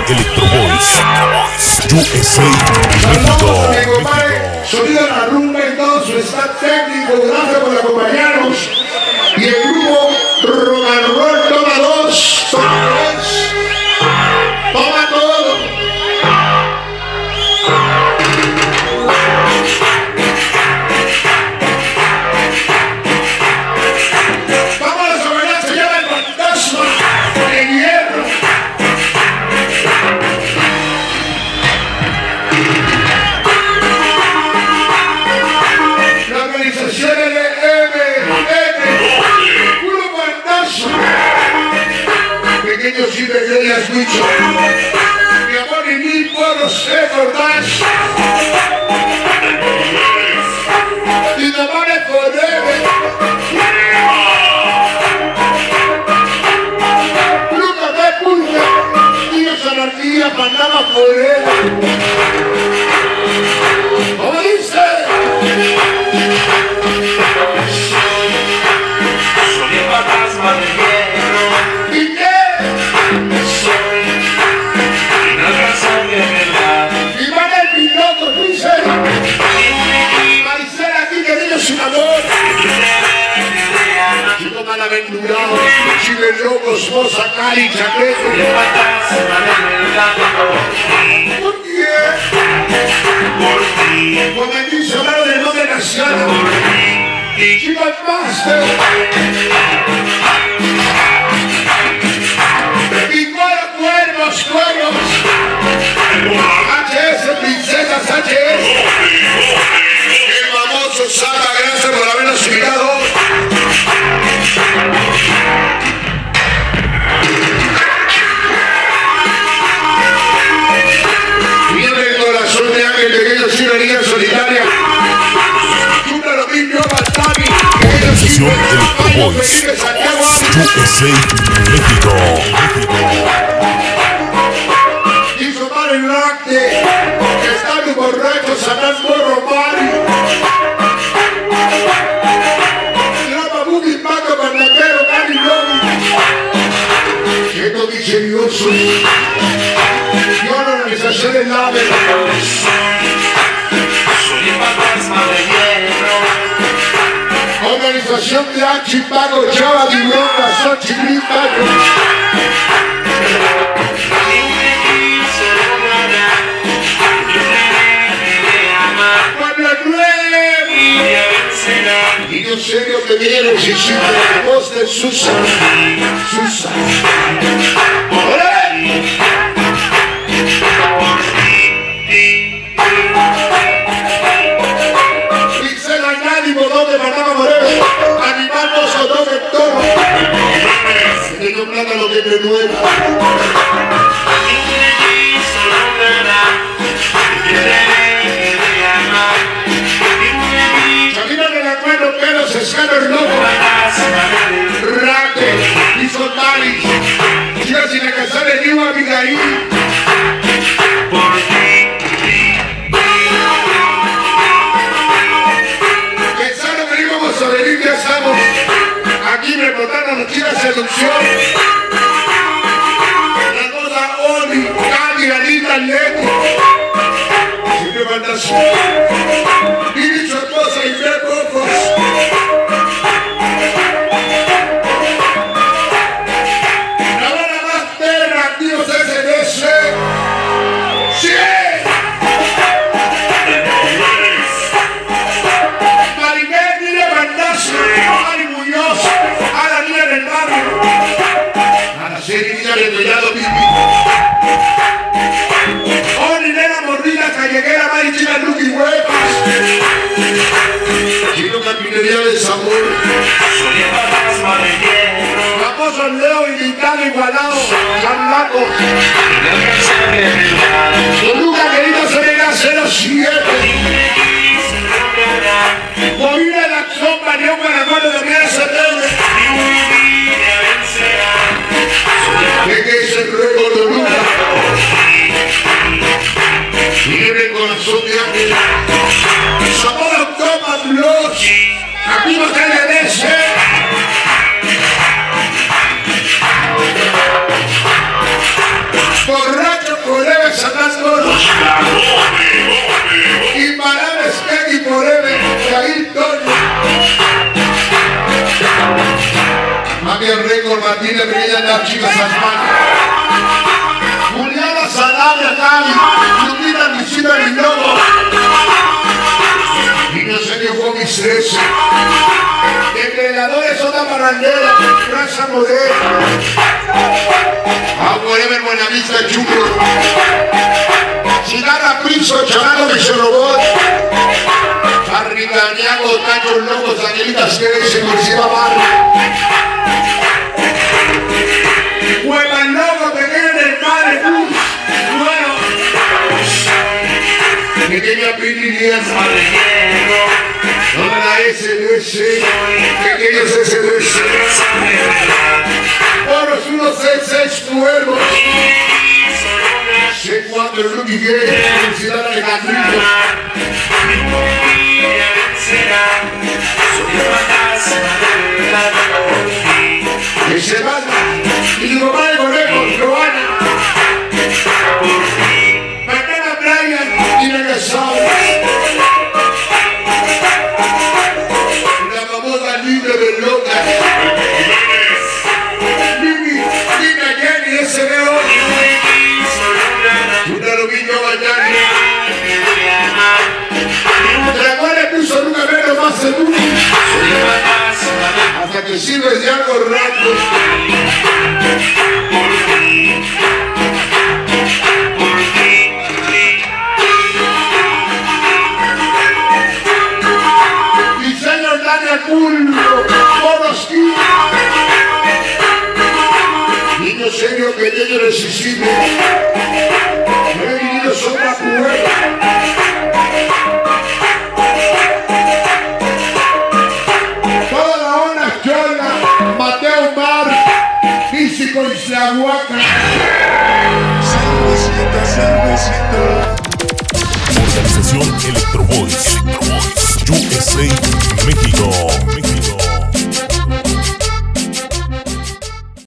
Electro Boys, USA, Saludos a mi México. compadre, Sonido La Rumba y todo su staff técnico, gracias por acompañarnos. Y el grupo Rock and Roll Toma 2, Toma 3, toma todo. Vamos a bailar, se llama el fantasma de hierro. La organización puro fantasma. Pequeños y pequeñas bichos. Mi amor y mil pueblos recordás. Y no vale forever. Nunca me punta. Dios anarquía, Panama forever. ¿Cómo dice? Soy el fantasma de hierro. ¿Y qué? Soy una razón de verdad. Y van el piloto, dice. Maricela aquí querido sin amor. Chico malaventurado, chile locos, moza, cari, El chaquete. fantasma de verdad. ¿Por qué? Por ti, Cuando el dice hablar del nombre nacional. por ti. Chico el máster. Y cuervos, cuervos. HS, princesas HS. El famoso Santa, gracias por habernos invitado. Viene el corazón de Ángel Pequeño, Ciudadanía Solitaria. Cumple lo mismo, Batami. Organización Electro Boys, USA, México. Hizo mal el lacte, que están los borrachos, Sanán Morro Mari. Lama Bubi, Paco, Barnapero, Cali, Logi. Quieto misterioso. Yo la organización del AVE. Soy el fantasma de hierro. Organización de Achi, Paco, Chava, Tiburón, Gastón, Chiquín, Paco. Y me quiso lograr. Y me amar. Pueblo Nuevo. Y me vencerá. Y yo serio que viene, Chichito, la voz de Susan. Susan. ¡Órale! Pixel Anánimo, donde Panamá Moreno. Animamos a dos de toro. Que no plata lo que renueva. Y me quiso lograr. Y me amar. Y me quiso Camino de la cuerda, pelos, escanos, locos. Rate, hizo Mari. Chicas sin alcanzar el niño Abigail. por ti. Pensando que íbamos a venir, ya estamos. Aquí me botaron los chicas seducción. La cosa Oli, Cami, Anita, Leti. Siempre fantasía. Y su esposa y ve pocos. La hora más perra, activos SNS. ¡Sí! Maribel, Mire Bandazo, Mari Muñoz, a la niña del barrio, a la serie niña del Collado Pipi, Oni, Nena Mordida, Calleguera, Mari China, Luqui Huevas, Chino Capinería de Sabor, Soy el fantasma de hierro. famoso Leo y Vitano Igualado, San Laco, Una razón de verdad. Toluca querido Serena 07, Movida de la Acción, Marión Guanajuato de Mira Satélite. ¿De qué es el récord de Luca? Libre el corazón de Ángel. Sabor Toma Blues. Aquí no cae de ese. Borracho familia pequeña de las chicas Asmán. Juliana Sanabria, Cali, Lupita Luisita Minogo. Niño serio con mis 13. Depredadores Zona Barrandera, Plaza Modelo. Forever Buenavista Chucro. Cigarra Piso, Chamaco Micho Robot. Arrigañago, Tachos Locos, Danielitas que se Cursiva Barrio. Huevan Loco, Pequeña del Padre Cruz. Bueno. Pequeña Pili Lienza. Donde la SDS. Pequeños SDS. Poros 166 Cuervos. C4 Lucky Gay. Ciudad Alejandrino. Y se van. Y tu mamá de conejo, Giovanna. Mañana Brian y Negasao. La famosa Lidia de Loca. Dime Jenny, ese veo. Una Loquillo Bayani. Dragones puso nunca menos más seguro. Hasta que sirves de algo rato. Diseño Daniel Pullo, Borosky. Niño serio que llegue de Sicilia. No he vivido sobre la puerta. Mateo Mar, físico y Zahuaca. Organización Electrónica.